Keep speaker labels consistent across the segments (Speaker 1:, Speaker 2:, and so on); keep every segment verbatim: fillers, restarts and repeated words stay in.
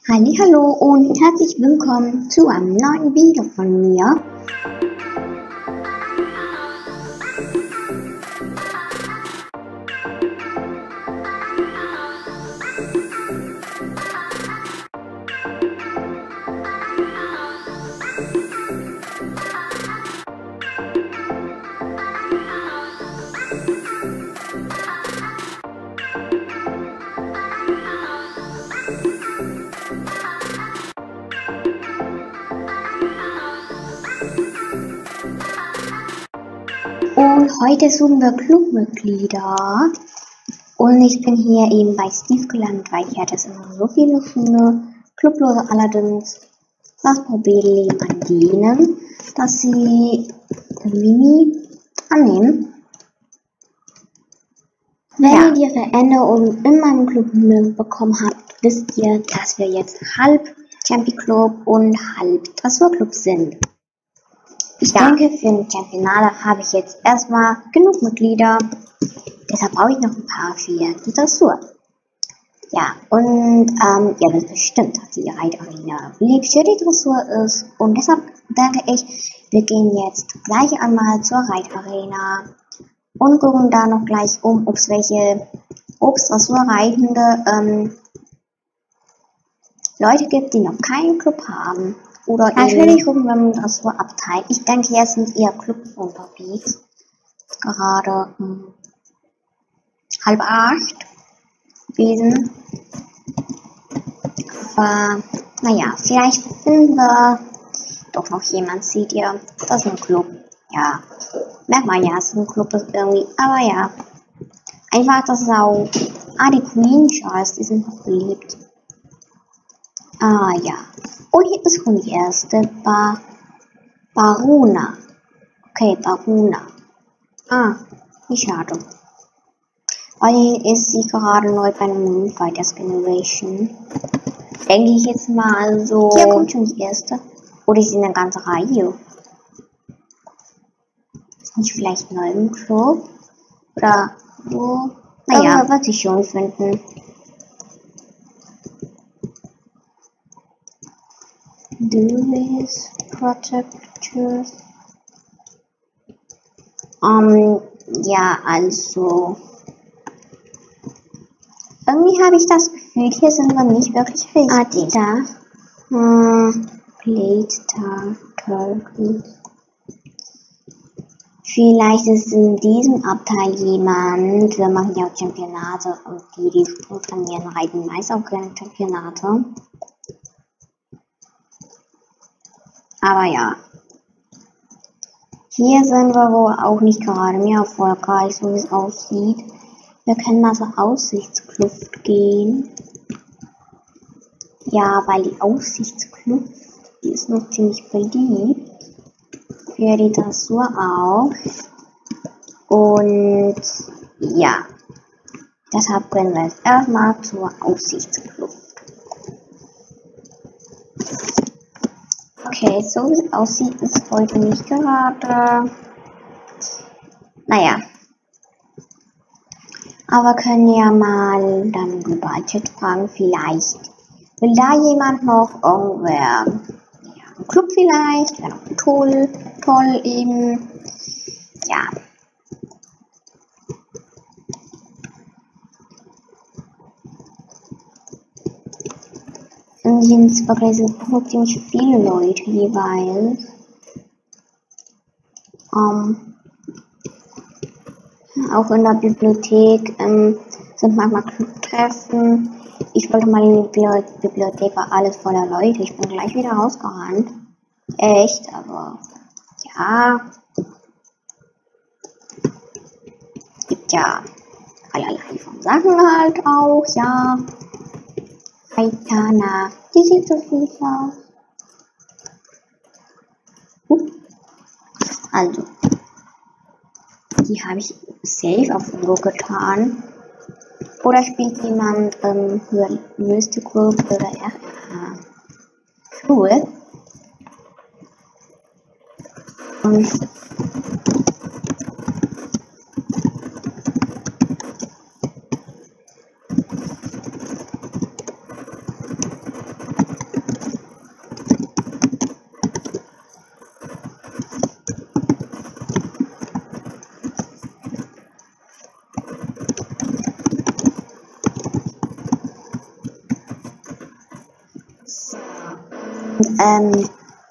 Speaker 1: Hallo und herzlich willkommen zu einem neuen Video von mir. Und heute suchen wir Clubmitglieder. Und ich bin hier eben bei Steve gelandet, weil ich hatte immer so viele schöne Clublose. Allerdings das Problem an denen, dass sie Mini annehmen. Wenn ja. ihr die Veränderung in meinem Club bekommen habt, wisst ihr, dass wir jetzt halb Champion Club und halb Dressurclub sind. Ich ja. denke, für ein Championale habe ich jetzt erstmal genug Mitglieder. Deshalb brauche ich noch ein paar für die Dressur. Ja, und ähm, ihr wisst bestimmt, dass die Reitarena beliebt für die Dressur ist. Und deshalb denke ich, wir gehen jetzt gleich einmal zur Reitarena und gucken da noch gleich um, ob es welche Obst-Dressurreitende ähm, Leute gibt, die noch keinen Club haben. Oder natürlich gucken wir mal das so abteilt. Ich denke, jetzt sind eher Clubs unterwegs. Gerade hm, halb acht gewesen. Aber naja, vielleicht finden wir doch noch jemand. Seht ihr, das ist ein Club. Ja, merkt man ja, dass es ein Club ist irgendwie. Aber ja, einfach das Sau. Ah, die Queen Charles, die sind noch beliebt. Ah ja. Und hier ist schon die erste Bar Baruna. Okay, Baruna. Ah, wie schade. Weil hier ist sie gerade neu bei einem Moonfighters Generation. Denke ich jetzt mal, also. Hier kommt schon die erste. Oder ist sie eine ganze Reihe? Ist nicht vielleicht neu im Club? Oder so? Naja, oh, wird sich schon finden. Duelist Protectors. Um, ja, also. Irgendwie habe ich das Gefühl, hier sind wir nicht wirklich richtig. Ah, die da. Hm, Blade Turtle. Vielleicht ist in diesem Abteil jemand. Wir machen ja auch Championate und die, die trainieren, reiten meist auch gerne Championate. Aber ja, hier sind wir wohl auch nicht gerade mehr erfolgreich, so wie es aussieht. Wir können mal zur Aussichtskluft gehen. Ja, weil die Aussichtskluft, die ist noch ziemlich beliebt. Für die Dressur auch. Und ja, deshalb können wir jetzt erstmal zur Aussichtskluft. Okay, so wie es aussieht, ist heute nicht gerade. Naja. Aber können ja mal dann global Chat fragen, vielleicht. Will da jemand noch irgendwer? Ja, ein Club vielleicht? Wäre noch toll, toll eben. Ja. Und hier sind wirklich so ziemlich viele Leute jeweils. Um, auch in der Bibliothek ähm, sind manchmal Clubtreffen. Ich wollte mal in die Bibliothek, war alles voller Leute. Ich bin gleich wieder rausgerannt. Echt, aber ja. Es gibt ja allerlei von Sachen halt auch, ja. Aitana, die sieht so süß aus. Uh. Also, die habe ich safe auf Uhr getan. Oder spielt jemand ähm, für Mystical oder R H? Cool. Und ähm,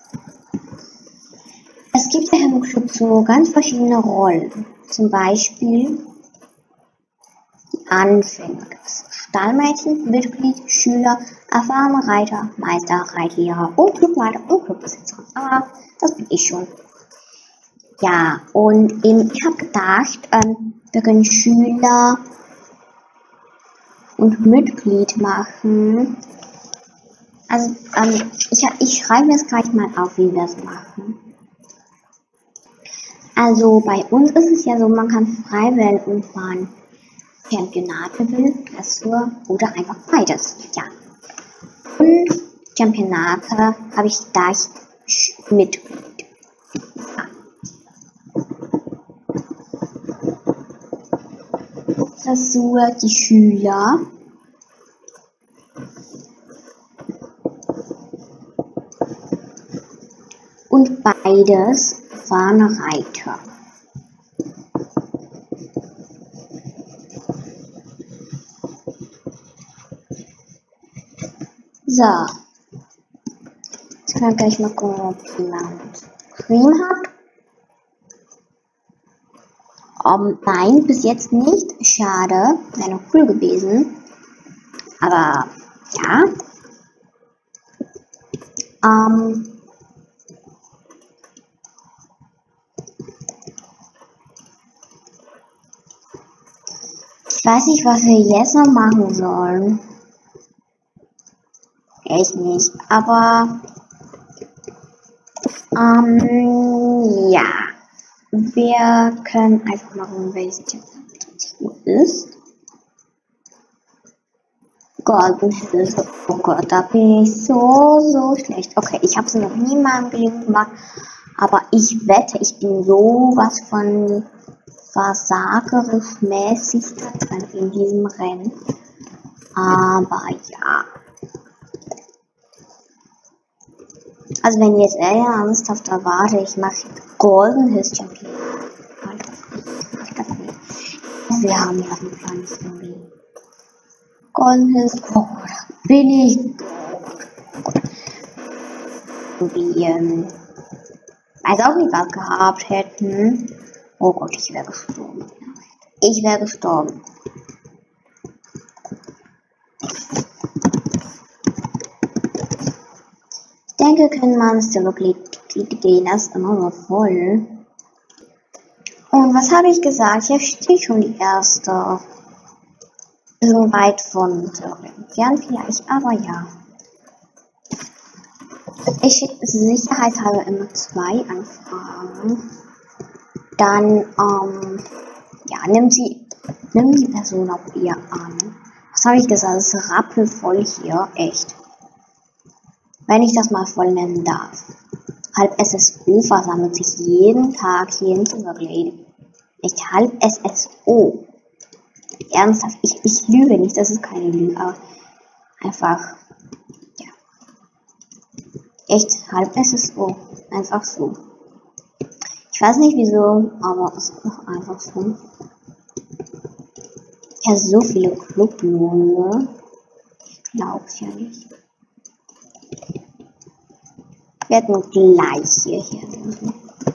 Speaker 1: es gibt ja im Club so ganz verschiedene Rollen. Zum Beispiel die Anfänger. Stallmädchen, Mitglied, Schüler, erfahrener Reiter, Meister, Reitlehrer und Clubleiter und Clubbesitzer. Aber das bin ich schon. Ja, und eben, ich habe gedacht, ähm, wir können Schüler und Mitglied machen. Also, ähm, ich, ich schreibe jetzt gleich mal auf, wie wir es machen. Also, bei uns ist es ja so, man kann frei wählen, und man Championate will, Dressur oder einfach beides. Ja. Und Championate habe ich gleich Mitglied. Ja. Dressur die Schüler. Und beides waren Reiter. So. Jetzt können wir gleich mal gucken, ob jemand geschrieben hat. Um, nein, bis jetzt nicht. Schade. Wäre noch cool gewesen. Aber ja. Ähm. Ich weiß nicht, was wir jetzt noch machen sollen. Echt nicht. Aber ähm, ja. Wir können einfach machen, welches Championat ist. Golden Hills. Oh Gott, da bin ich so, so schlecht. Okay, ich habe es noch nie mal im Leben gemacht. Aber ich wette, ich bin sowas von versagerisch mäßig da drin in diesem Rennen. Aber ja. Also wenn ihr jetzt eher ernsthaft erwartet, ich mache Golden Hills Champion. Wir haben ja eine kleine Story. Golden Hills, oh, da bin ich wie, ähm, weiß auch nicht, was gehabt hätten. Oh Gott, ich wäre gestorben. Ich wäre gestorben. Ich denke, können Monster wirklich gehen, das ist immer so voll. Und was habe ich gesagt? Hier steht schon die erste. So weit von entfernt vielleicht, aber ja. Ich schicke sicherheitshalber immer zwei Anfragen. Dann, ähm, ja, nimm sie, nimm die Person auch ihr an. Was habe ich gesagt? Es ist rappelvoll hier, echt. Wenn ich das mal voll nennen darf. Halb S S O versammelt sich jeden Tag hier in Silverglade. Nicht halb S S O. Ernsthaft, ich, ich lüge nicht, das ist keine Lüge, aber einfach, ja. Echt, halb S S O. Einfach so. Ich weiß nicht wieso, aber es ist doch einfach so. Ich habe so viele Clublose. Ich glaub's ja nicht. Wir werden gleich hierher suchen.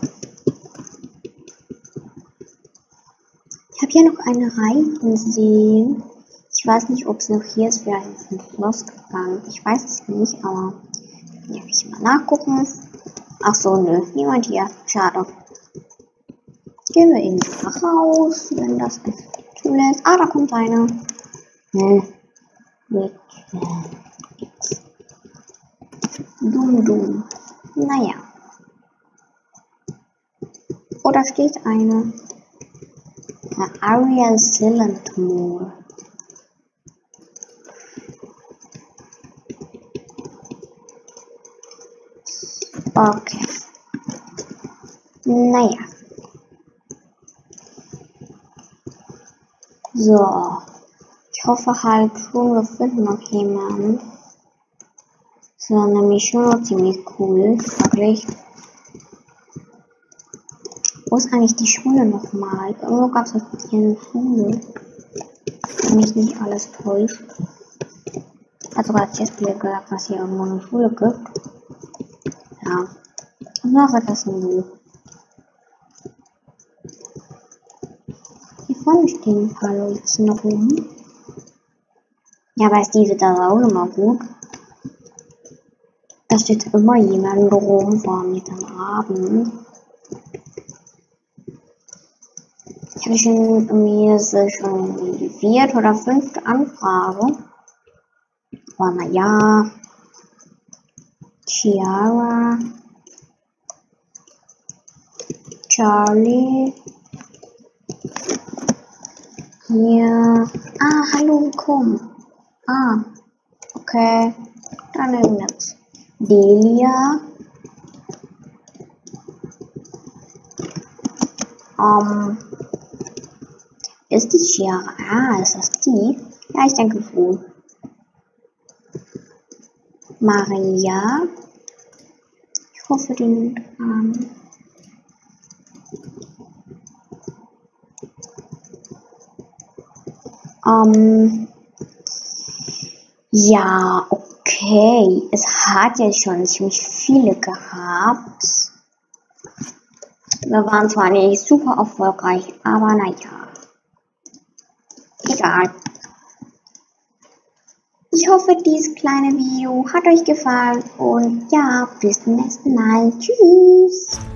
Speaker 1: Ich habe hier noch eine Reitensee. Ich weiß nicht, ob es noch hier ist. Vielleicht ist es Schloss gegangen. Ich weiß es nicht, aber kann ich mal nachgucken. Ach so, nö, niemand hier. Schade. Gehen wir eben raus, wenn das zulässt. Ah, da kommt einer. Hm. Mit. Dumm, dumm. Naja. Oh, da steht eine. Ariel Silentmoor. Okay. Naja. So. Ich hoffe halt schon, wir finden noch jemanden. Das wäre nämlich schon noch ziemlich cool. Wirklich. Wo ist eigentlich die Schule nochmal? Irgendwo gab es hier eine Schule. Wenn mich nicht alles täuscht. Hat sogar Chessplayer gesagt, dass hier irgendwo eine Schule gibt. Ja. Und noch etwas new. Hier vorne stehen ein paar Leute noch rum. Ja, aber ist diese da auch immer gut. Da steht immer jemand rum, vor allem jetzt am Abend. Ich habe schon irgendwie, das ist schon die vierte oder fünfte Anfrage. Aber naja. Chiara. Charlie. Hier. Ah, hallo, komm. Ah, okay. Dann nehmen wir jetzt Delia. Ähm. Ist die Chiara? Ah, ist das die? Ja, ich denke schon. Maria. Ich hoffe, den ähm, ähm, ja, okay. Es hat ja schon ziemlich viele gehabt. Wir waren zwar nicht super erfolgreich, aber naja. Egal. Ich hoffe, dieses kleine Video hat euch gefallen und ja, bis zum nächsten Mal. Tschüss.